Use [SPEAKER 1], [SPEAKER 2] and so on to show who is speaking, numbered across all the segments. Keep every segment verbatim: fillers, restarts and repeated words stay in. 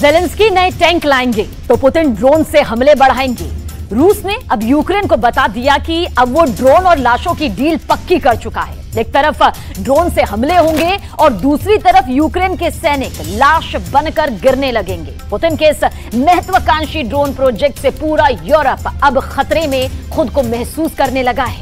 [SPEAKER 1] Zelensky नए tank लाएंगे तो पुतिन ड्रोन से हमले बढ़ाएंगे। रूस ने अब यूक्रेन को बता दिया कि अब वो ड्रोन और लाशों की डील पक्की कर चुका है। एक तरफ ड्रोन से हमले होंगे और दूसरी तरफ यूक्रेन के सैनिक लाश बनकर गिरने लगेंगे। पुतिन के इस महत्वाकांक्षी ड्रोन प्रोजेक्ट से पूरा यूरोप अब खतरे में खुद को महसूस करने लगा है।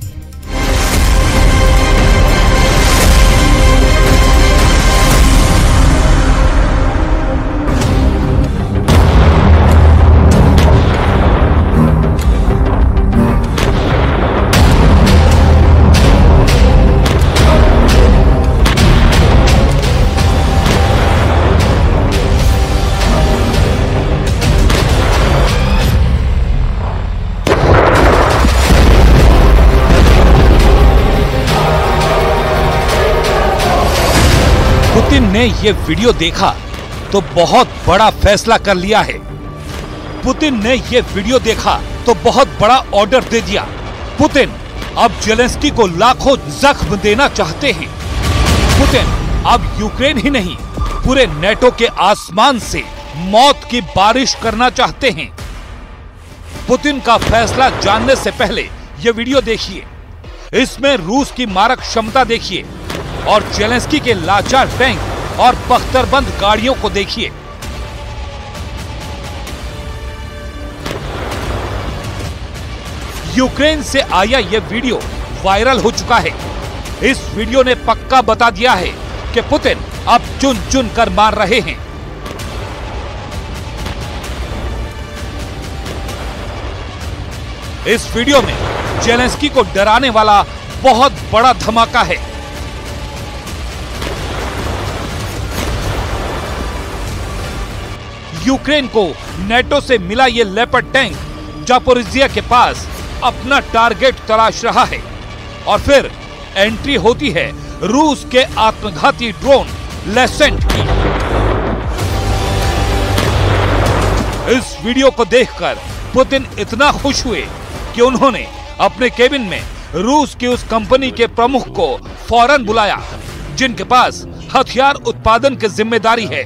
[SPEAKER 2] पुतिन ने ये वीडियो देखा तो बहुत बड़ा फैसला कर लिया है। पुतिन ने ये वीडियो देखा तो बहुत बड़ा ऑर्डर दे दिया। पुतिन अब ज़ेलेंस्की को लाखों जख्म देना चाहते हैं। पुतिन अब यूक्रेन ही नहीं, पूरे नेटो के आसमान से मौत की बारिश करना चाहते हैं। पुतिन का फैसला जानने से पहले ये वीडियो देखिए। इसमें रूस की मारक क्षमता देखिए और ज़ेलेंस्की के लाचार टैंक और बख्तरबंद गाड़ियों को देखिए। यूक्रेन से आया यह वीडियो वायरल हो चुका है। इस वीडियो ने पक्का बता दिया है कि पुतिन अब चुन चुन कर मार रहे हैं। इस वीडियो में ज़ेलेंस्की को डराने वाला बहुत बड़ा धमाका है। यूक्रेन को नेटो से मिला ये लेपर्ड टैंक जापोरिजिया के पास अपना टारगेट तलाश रहा है और फिर एंट्री होती है रूस के आत्मघाती ड्रोन लेसेंट की। इस वीडियो को देखकर पुतिन इतना खुश हुए कि उन्होंने अपने केबिन में रूस की उस कंपनी के प्रमुख को फौरन बुलाया जिनके पास हथियार उत्पादन की जिम्मेदारी है।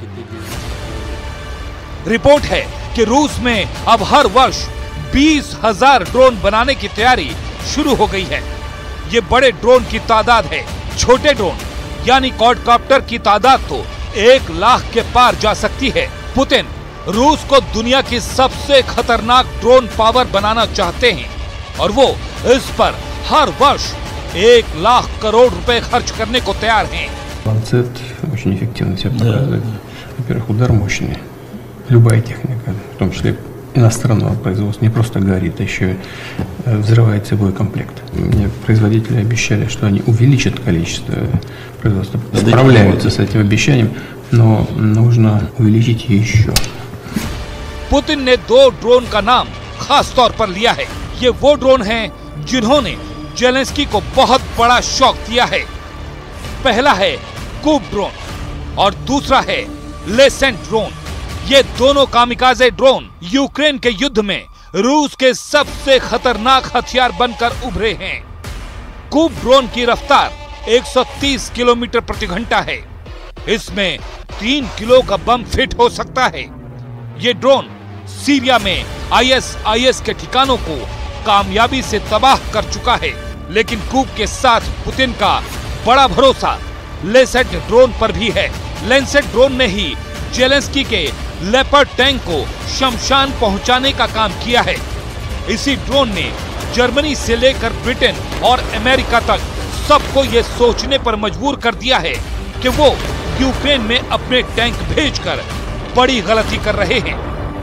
[SPEAKER 2] रिपोर्ट है कि रूस में अब हर वर्ष बीस हजार ड्रोन बनाने की तैयारी शुरू हो गई है। ये बड़े ड्रोन की तादाद है। छोटे ड्रोन यानी क्वाडकॉप्टर की तादाद तो एक लाख के पार जा सकती है। पुतिन रूस को दुनिया की सबसे खतरनाक ड्रोन पावर बनाना चाहते हैं और वो इस पर हर वर्ष एक लाख करोड़ रुपए खर्च करने को तैयार हैं।
[SPEAKER 3] Lancet очень эффективно себя показывает. Во-первых, удар мощный. Любая техника, в том числе иностранного производства, не просто горит, а еще взрывает собой комплект. Мне производители обещали, что они увеличат количество производства. Справляются с этим обещанием, но нужно увеличить еще.
[SPEAKER 2] पुतिन ने दो ड्रोन का नाम खास तौर पर लिया है। ये वो ड्रोन हैं जिन्होंने ज़ेलेंस्की को बहुत बड़ा शॉक दिया है। पहला है कूप ड्रोन और दूसरा है लेसेंट ड्रोन। ये दोनों कामिकाज़े ड्रोन यूक्रेन के युद्ध में रूस के सबसे खतरनाक हथियार बनकर उभरे हैं। कूप ड्रोन की रफ्तार एक सौ तीस किलोमीटर प्रति घंटा है। इसमें तीन किलो का बम फिट हो सकता है। ये ड्रोन सीरिया में आई एस आई एस के ठिकानों को कामयाबी से तबाह कर चुका है। लेकिन कूप के साथ पुतिन का बड़ा भरोसा लेसेंट ड्रोन पर भी है। लेसेंट ड्रोन ने ही ज़ेलेंस्की के लेपर्ड टैंक को शमशान पहुंचाने का काम किया है। इसी ड्रोन ने जर्मनी से लेकर ब्रिटेन और अमेरिका तक सबको ये सोचने पर मजबूर कर दिया है कि वो यूक्रेन में अपने टैंक भेजकर बड़ी गलती कर रहे हैं।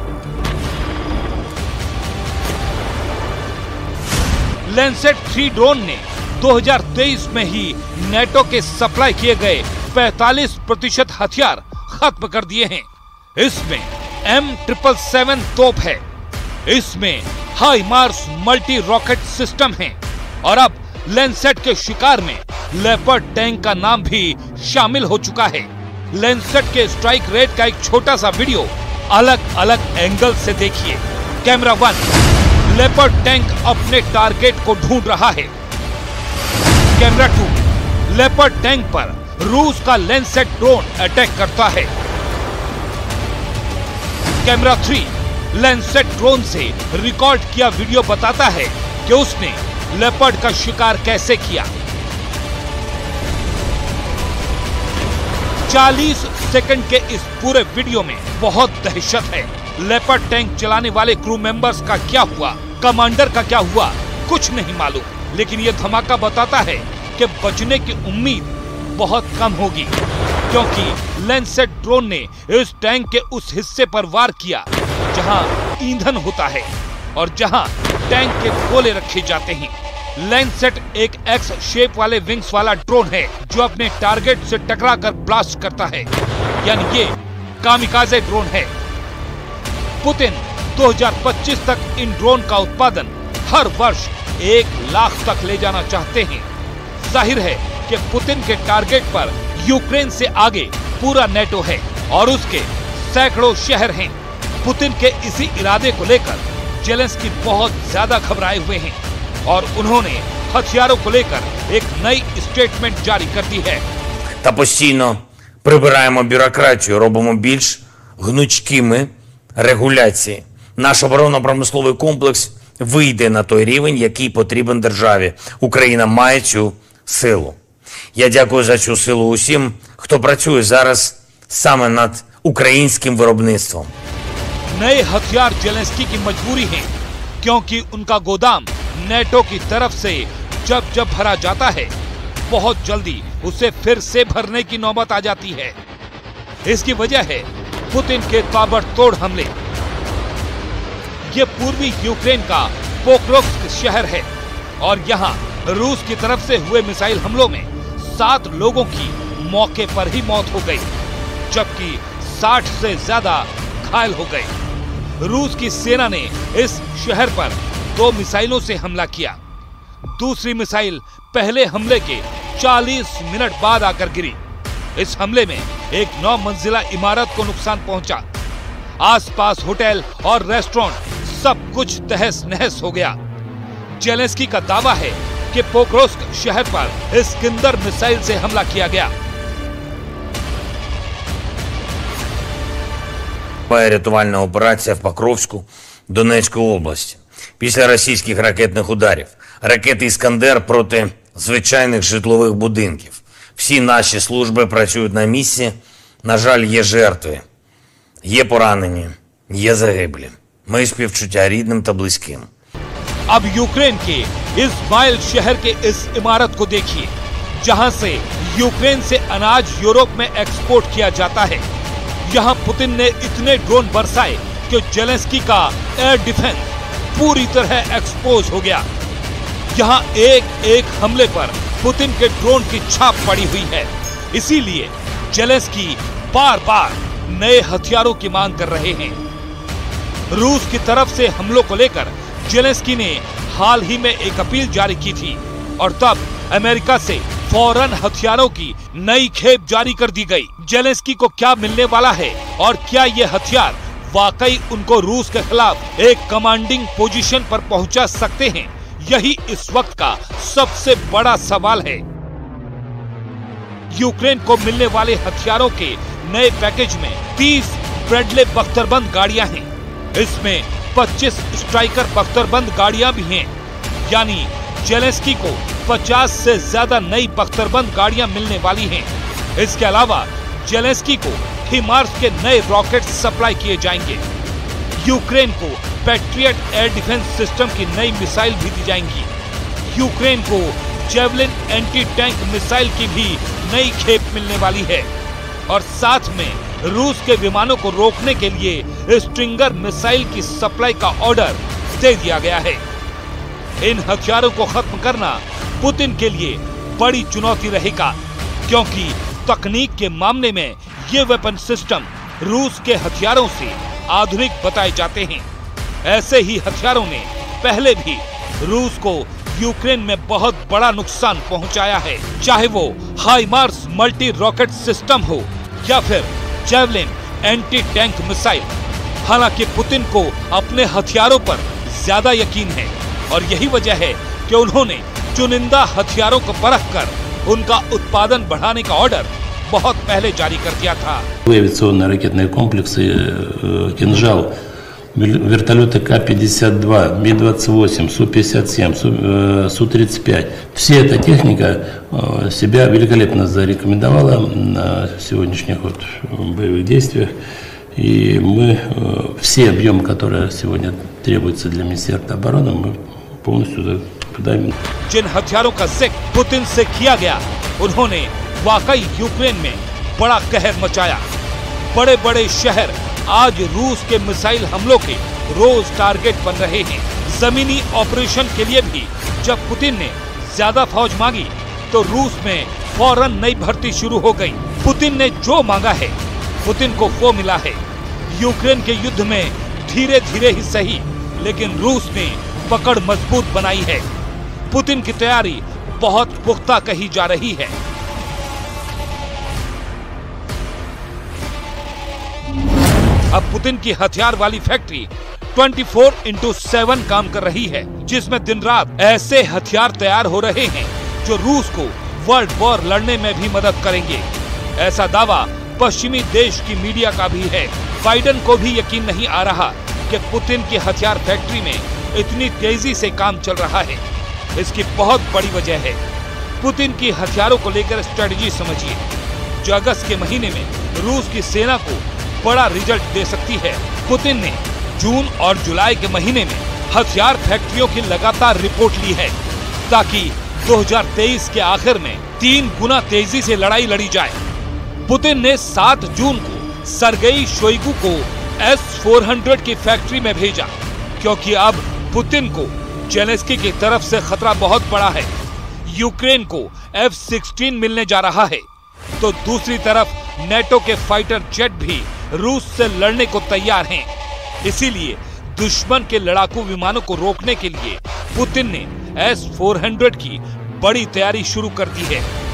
[SPEAKER 2] लैंसेट थ्री ड्रोन ने दो हज़ार तेईस में ही नेटो के सप्लाई किए गए पैंतालीस प्रतिशत हथियार खत्म कर दिए हैं। इसमें एम ट्रिपल सेवन तोप है। इसमें HIMARS multi rocket system है और अब लैंसेट के शिकार में लेपर्ड टैंक का नाम भी शामिल हो चुका है। लैंसेट के स्ट्राइक रेट का एक छोटा सा वीडियो अलग अलग एंगल से देखिए। कैमरा वन, लेपर्ड टैंक अपने टारगेट को ढूंढ रहा है। कैमरा टू, लेपर्ड टैंक पर रूस का लैंसेट ड्रोन अटैक करता है। कैमरा थ्री लैंडसेट ड्रोन से रिकॉर्ड किया वीडियो बताता है कि उसने लेपर्ड का शिकार कैसे किया। चालीस सेकंड के इस पूरे वीडियो में बहुत दहशत है। लेपर्ड टैंक चलाने वाले क्रू मेंबर्स का क्या हुआ, कमांडर का क्या हुआ, कुछ नहीं मालूम, लेकिन यह धमाका बताता है कि बचने की उम्मीद बहुत कम होगी, क्योंकि लैंडसेट ड्रोन ने इस टैंक के उस हिस्से पर वार किया जहां ईंधन होता है और जहां टैंक के गोले रखे जाते हैं। लैंडसेट एक एक्स शेप वाले विंग्स वाला ड्रोन है जो अपने टारगेट से टकराकर ब्लास्ट करता है, यानी ये कामिकाज़े ड्रोन है। पुतिन दो हज़ार पच्चीस तक इन ड्रोन का उत्पादन हर वर्ष एक लाख तक ले जाना चाहते हैं। जाहिर है कि पुतिन के टारगेट पर यूक्रेन से आगे पूरा नेटो है और उसके सैकड़ों शहर हैं। पुतिन के इसी इरादे को लेकर जेलेंस्की बहुत ज्यादा घबराए हुए हैं और उन्होंने हथियारों को लेकर एक नई स्टेटमेंट जारी कर दी है।
[SPEAKER 4] Та постійно прибираємо бюрократію, робимо більш гнучкими регуляції. Наш оборонно-промисловий комплекс вийде на той рівень, який потрібен державі. Україна має цю силу. Я дякую за цю силу усім, хто працює зараз саме над українським виробництвом.
[SPEAKER 2] नए हथियार जेलेंस्की की मजबूरी है, क्योंकि उनका गोदाम नेटो की तरफ से जब जब भरा जाता है, बहुत जल्दी उसे फिर से भरने की नौबत आ जाती है। इसकी वजह है पुतिन के ताबड़तोड़ हमले। ये पूर्वी यूक्रेन का पोक्रोव्स्क शहर है और यहाँ रूस की तरफ से हुए मिसाइल हमलों में सात लोगों की मौके पर ही मौत हो गई, जबकि साठ से ज्यादा घायल हो गए। रूस की सेना ने इस शहर पर दो मिसाइलों से हमला किया। दूसरी मिसाइल पहले हमले के चालीस मिनट बाद आकर गिरी। इस हमले में एक नौ मंजिला इमारत को नुकसान पहुंचा। आसपास होटल और रेस्टोरेंट सब कुछ तहस नहस हो गया। जेलेंस्की का दावा है कि पोक्रोव्स्क शहर पर इस्कंदर मिसाइल से हमला किया गया।
[SPEAKER 4] Рятувальна операція в Покровську Донецької області. Після російських ракетних ударів. Ракети «Іскандер» проти звичайних житлових будинків. Всі наші служби працюють на місці. На жаль, є жертви, є поранені, є загиблі. Мої співчуття рідним та близьким.
[SPEAKER 2] अब यूक्रेन के इस्माइल शहर के इस इमारत को देखिए, जहां से यूक्रेन से अनाज यूरोप में एक्सपोर्ट किया जाता है। यहाँ पुतिन ने इतने ड्रोन बरसाए कि जेलेंस्की का एयर डिफेंस पूरी तरह एक्सपोज हो गया। यहाँ एक एक हमले पर पुतिन के ड्रोन की छाप पड़ी हुई है। इसीलिए जेलेंस्की बार बार नए हथियारों की मांग कर रहे हैं। रूस की तरफ से हमलों को लेकर जेलेंस्की ने हाल ही में एक अपील जारी की थी और तब अमेरिका से फौरन हथियारों की नई खेप जारी कर दी गई। जेलेंस्की को क्या मिलने वाला है और क्या ये हथियार वाकई उनको रूस के खिलाफ एक कमांडिंग पोजीशन पर पहुंचा सकते हैं, यही इस वक्त का सबसे बड़ा सवाल है। यूक्रेन को मिलने वाले हथियारों के नए पैकेज में तीस ब्रैडले बख्तरबंद गाड़ियां हैं। इसमें पच्चीस स्ट्राइकर बख्तरबंद गाड़ियां भी हैं, यानी जेलेंस्की को पचास से ज्यादा नई बख्तरबंद गाड़ियां मिलने वाली हैं। इसके अलावा जेलेंस्की को हिमार्स के नए रॉकेट सप्लाई किए जाएंगे। यूक्रेन को पैट्रियट एयर डिफेंस सिस्टम की नई मिसाइल भी दी जाएंगी। यूक्रेन को जेवलिन एंटी टैंक मिसाइल की भी नई खेप मिलने वाली है और साथ में रूस के विमानों को रोकने के लिए स्ट्रिंगर मिसाइल की सप्लाई का ऑर्डर दे दिया गया है। इन हथियारों को खत्म करना पुतिन के लिए बड़ी चुनौती रहेगा, क्योंकि तकनीक के मामले में ये वेपन सिस्टम रूस के हथियारों से आधुनिक बताए जाते हैं। ऐसे ही हथियारों ने पहले भी रूस को यूक्रेन में बहुत बड़ा नुकसान पहुंचाया है, चाहे वो हाइमार्स मल्टी रॉकेट सिस्टम हो या फिर जेवलिन एंटी टैंक मिसाइल। हालांकि पुतिन को अपने हथियारों पर ज्यादा यकीन है और यही वजह है कि उन्होंने चुनिंदा हथियारों को परख कर उनका उत्पादन बढ़ाने का ऑर्डर बहुत पहले जारी कर दिया था।
[SPEAKER 5] Авиационные ракетные комплексы «Кинжал», вертолеты К пятьдесят два, Ми двадцать восемь, Су пятьдесят семь, Су тридцать пять. Вся эта техника себя великолепно зарекомендовала на сегодняшних вот боевых действиях. И мы все объемы, которые сегодня требуются для Министерства обороны, мы полностью подаем.
[SPEAKER 2] जिन हथियारों का जिक्र पुतिन से किया गया, उन्होंने वाकई यूक्रेन में बड़ा कहर मचाया। बड़े बड़े शहर आज रूस के मिसाइल हमलों के रोज टारगेट बन रहे हैं। जमीनी ऑपरेशन के लिए भी जब पुतिन ने ज्यादा फौज मांगी तो रूस में फौरन नई भर्ती शुरू हो गई। पुतिन ने जो मांगा है पुतिन को वो मिला है। यूक्रेन के युद्ध में धीरे धीरे ही सही, लेकिन रूस ने पकड़ मजबूत बनाई है। पुतिन की तैयारी बहुत पुख्ता कही जा रही है। अब पुतिन की हथियार वाली फैक्ट्री चौबीस इंटू सात काम कर रही है, जिसमें दिन रात ऐसे हथियार तैयार हो रहे हैं जो रूस को वर्ल्ड वॉर लड़ने में भी मदद करेंगे। ऐसा दावा पश्चिमी देश की मीडिया का भी है। बाइडेन को भी यकीन नहीं आ रहा कि पुतिन की हथियार फैक्ट्री में इतनी तेजी से काम चल रहा है। इसकी बहुत बड़ी वजह है पुतिन की हथियारों को लेकर स्ट्रेटजी समझिए, जो अगस्त के महीने में रूस की सेना को बड़ा रिजल्ट दे सकती है। पुतिन ने जून और जुलाई के महीने में हथियार फैक्ट्रियों की लगातार रिपोर्ट ली है, ताकि दो हज़ार तेईस के आखिर में तीन गुना तेजी से लड़ाई लड़ी जाए। पुतिन ने सात जून को सरगेई शोइगु को एस चार सौ की फैक्ट्री में भेजा, क्योंकि अब पुतिन को जेलेंस्की की तरफ से खतरा बहुत बड़ा है। यूक्रेन को एफ सोलह मिलने जा रहा है, तो दूसरी तरफ नेटो के फाइटर जेट भी रूस से लड़ने को तैयार हैं। इसीलिए दुश्मन के लड़ाकू विमानों को रोकने के लिए पुतिन ने एस चार सौ की बड़ी तैयारी शुरू कर दी है।